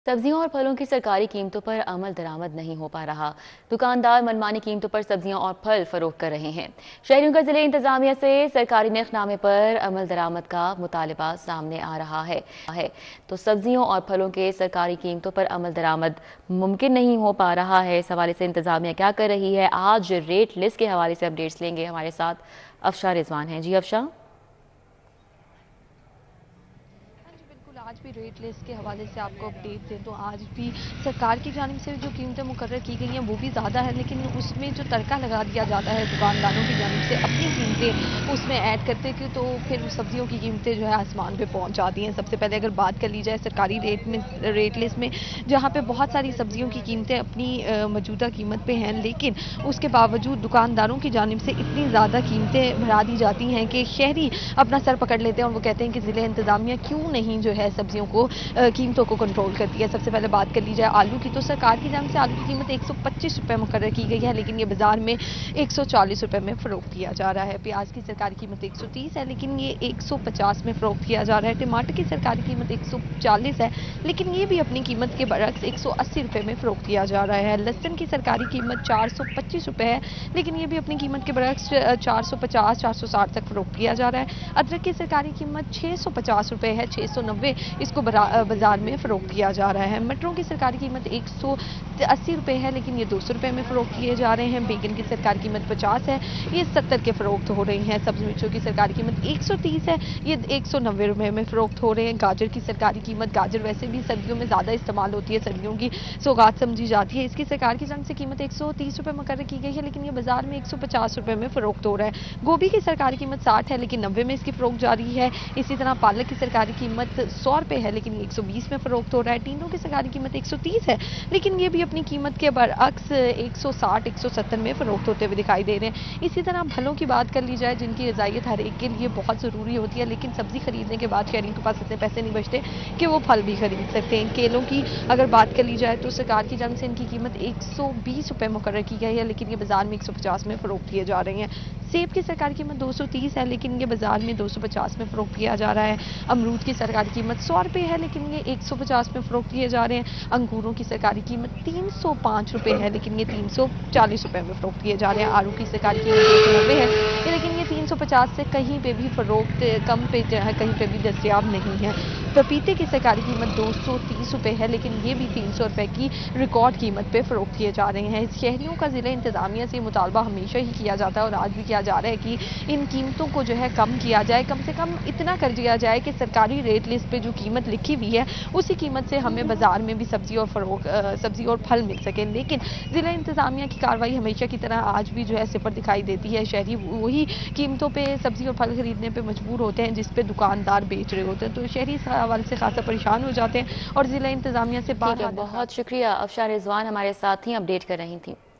सब्जियों और फलों की सरकारी कीमतों पर अमल दरामद नहीं हो पा रहा। दुकानदार मनमानी कीमतों पर सब्जियां और फल फरोख्त कर रहे हैं। शहरियों का जिले इंतजामिया से सरकारी नरखनामे पर अमल दरामद का मुतालबा सामने आ रहा है तो सब्जियों और फलों के सरकारी कीमतों पर अमल दरामद मुमकिन नहीं हो पा रहा है। इस हवाले से इंतजामिया क्या कर रही है, आज रेट लिस्ट के हवाले से अपडेट्स लेंगे। हमारे साथ अफशा रिजवान हैं। जी अफशा। आज भी रेट लिस्ट के हवाले से आपको अपडेट दें तो आज भी सरकार की जानिब से जो कीमतें मुकर्रर की गई हैं वो भी ज़्यादा है, लेकिन उसमें जो तड़का लगा दिया जाता है दुकानदारों की जानिब से अपनी कीमतें उसमें ऐड करते कि तो फिर सब्जियों की कीमतें जो है आसमान पे पहुंच जाती हैं। सबसे पहले अगर बात कर ली जाए सरकारी रेट लिस्ट में, जहाँ पे बहुत सारी सब्जियों की कीमतें अपनी मौजूदा कीमत पे हैं, लेकिन उसके बावजूद दुकानदारों की जानिब से इतनी ज़्यादा कीमतें बढ़ा दी जाती हैं कि शहरी अपना सर पकड़ लेते हैं और वो कहते हैं कि ज़िले इंतजामिया क्यों नहीं जो है सब्जियों को कीमतों को कंट्रोल करती है। सबसे पहले बात कर ली जाए आलू की, तो सरकार की जानिब से आलू की कीमत 125 रुपये मुकर्रर की गई है, लेकिन ये बाजार में 140 रुपये में फरोख्त किया जा रहा है। प्याज की सरकारी कीमत 130 है, लेकिन ये 150 में फरोख्त किया जा रहा है। टमाटर की सरकारी कीमत 140 है, लेकिन ये भी अपनी कीमत के बरक्स 180 रुपये में फरोख्त किया जा रहा है। लहसुन की सरकारी कीमत 425 रुपये है, लेकिन ये भी अपनी कीमत के बरक्स 450-460 तक फरोख्त किया जा रहा है। अदरक की सरकारी कीमत 650 रुपये है, 690 इसको बाजार में फरोख्त किया जा रहा है। मटरों की सरकारी कीमत 180 रुपये है, लेकिन ये 200 रुपये में फरोख्त किए जा रहे हैं। बैगन की सरकारी कीमत 50 है, ये 70 के फरोख्त हो रही हैं। सब्जी मिर्चों की सरकारी कीमत 130 है, ये 190 रुपये में फरोख्त हो रहे हैं। गाजर की सरकारी कीमत, गाजर वैसे भी सर्दियों में ज़्यादा इस्तेमाल होती है, सर्दियों की सौगात समझी जाती है, इसकी सरकार की जानिब से कीमत 130 रुपये मुकर्रर की गई है, लेकिन ये बाजार में 150 रुपये में फरोख्त हो रहा है। गोभी की सरकारी कीमत 60 है, लेकिन 90 में इसकी फरोख्त जारी है। इसी तरह पालक की सरकारी कीमत 100 रुपये है, लेकिन 120 में फरोख्त हो रहा है। टींडों की सरकारी कीमत 130 है, लेकिन ये भी अपनी कीमत के बरअक्स 160-170 में फरोख्त होते हुए दिखाई दे रहे हैं। इसी तरह फलों की बात कर ली जाए, जिनकी रज़ाइयत हर एक के लिए बहुत ज़रूरी होती है, लेकिन सब्जी खरीदने के बाद शहरियों के पास इतने पैसे नहीं बचते कि वो फल भी खरीद सकते हैं। केलों की अगर बात कर ली जाए तो सरकार की जानिब से इनकी कीमत 120 रुपये मुकर्रर की गई है, लेकिन ये बाजार में 150 में फरोख्त किए जा रहे हैं। सेब की सरकारी कीमत 230 है, लेकिन ये बाजार में 250 में फरोख्त किया जा रहा है। अमरूद की सरकारी कीमत 100 रुपये है, लेकिन ये 150 में फरोख्त किए जा रहे हैं। अंगूरों की सरकारी कीमत 305 रुपये है, लेकिन ये 340 रुपये में फरोख्त किए जा रहे हैं। आलू की सरकारी कीमत 290 है, लेकिन ये 350 से कहीं पे भी फरोख्त कम पे कहीं पे भी दस्तियाब नहीं है। पपीते की सरकारी कीमत 230 रुपये है, लेकिन ये भी 300 रुपये की रिकॉर्ड कीमत पे फरोख्त किए जा रहे हैं। शहरियों का ज़िला इंतजामिया से मुतालबा हमेशा ही किया जाता है और आज भी किया जा रहा है कि इन कीमतों को जो है कम किया जाए, कम से कम इतना कर दिया जाए कि सरकारी रेट लिस्ट पे जो कीमत लिखी हुई है उसी कीमत से हमें बाजार में भी सब्जी और फल मिल सके। लेकिन ज़िला इंतजामिया की कार्रवाई हमेशा की तरह आज भी जो है सिफर दिखाई देती है। शहरी वही कीमतों पे सब्जी और फल खरीदने पे मजबूर होते हैं जिस पे दुकानदार बेच रहे होते हैं, तो शहरी इस हवाले से खासा परेशान हो जाते हैं और ज़िला इंतजामिया से बहुत शुक्रिया अफशा रिजवान हमारे साथ ही अपडेट कर रही थी।